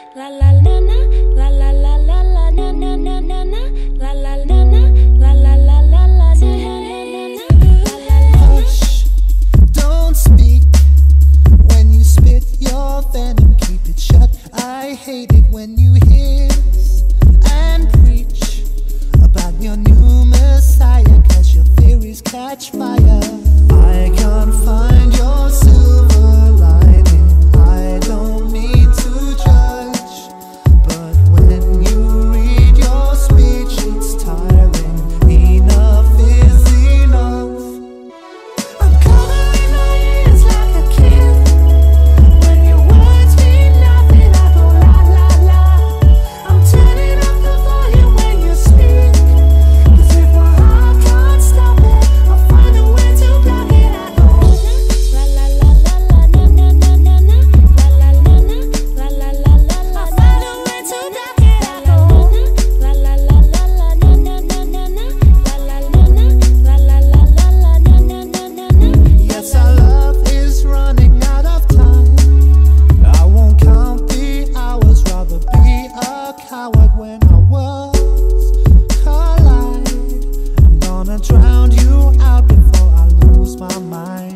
Hush, don't speak. When you spit your venom, keep it shut. I hate it when you hiss and preach about your new messiah, 'cause your theories catch fire. I can't find your silver lining. I don't need to judge, but when you read your speech, it's tiring. Enough is enough. I'm covering my ears like a kid. When your words mean nothing, I go la la la. I'm turning up the volume when you speak, 'cause if my heart can't stop it, I'll find a way to block it. I go la la la la la na na na na na la la la na la la la la. I'll find a way to block it. I go la la la la la na na na na na la la la na la la la la na na na na na. Yes, our love is running out of time. I won't count the hours, rather be a coward when our worlds collide. I'm gonna drown you out before I lose my mind.